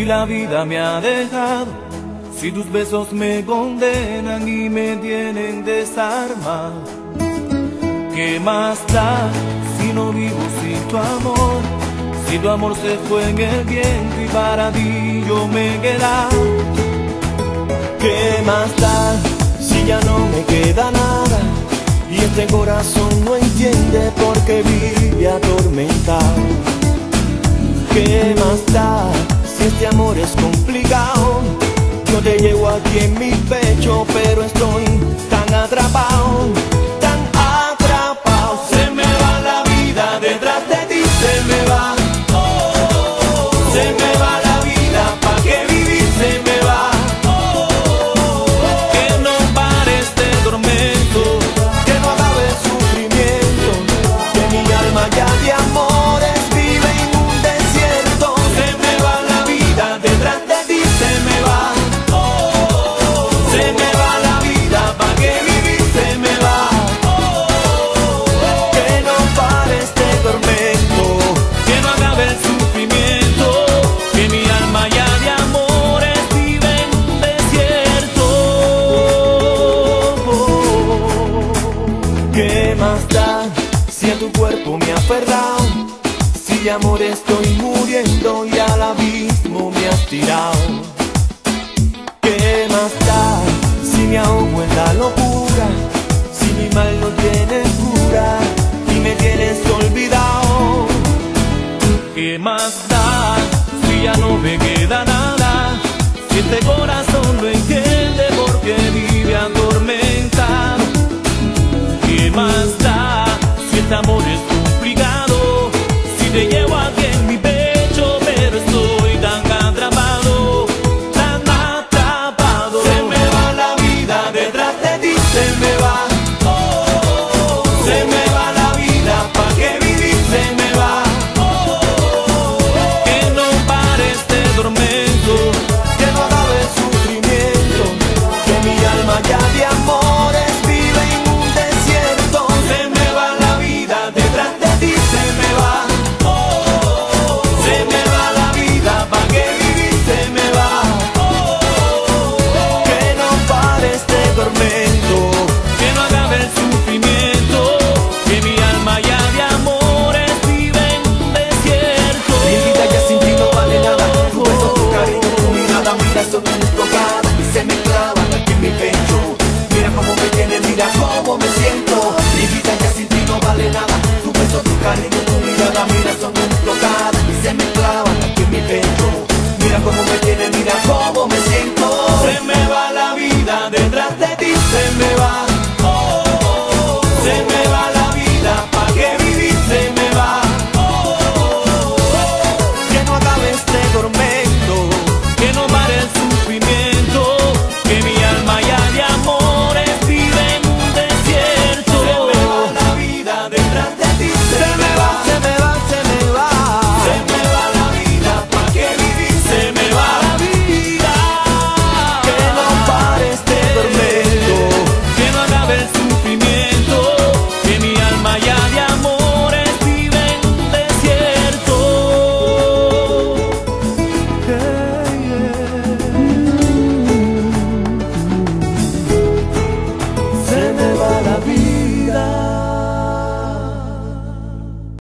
si la vida me ha dejado, si tus besos me condenan y me tienen desarmado. ¿Qué más da si no vivo sin tu amor? Si tu amor se fue en el viento y para ti yo me he quedado. ¿Qué más da si ya no me queda nada? Y este corazón no entiende por qué vive atormentado. ¿Qué más da si este amor es complicado? Yo te llevo aquí en mi pecho, pero estoy tan atrapado, tan atrapado. Se me va la vida detrás de ti, se me va. Se me va la vida, ¿pa' qué vivir? Se me va. Que no pare este tormento, Que no acabe el sufrimiento, que mi alma ya de amores vive en un desierto. Se me va la vida detrás de ti, se me va. Se me va la vida, ¿pa' qué vivir? Se me va. Que no pare este tormento, que no acabe el sufrimiento, que mi alma ya de amores vive en un desierto. ¿qué más da si a tu cuerpo me ha aferrado? Si de amor estoy muriendo y al abismo me has tirado. ¿Qué más da si me ahogo en la locura? Si mi mal no tiene cura y me tienes olvidado. ¿Qué más da si ya no me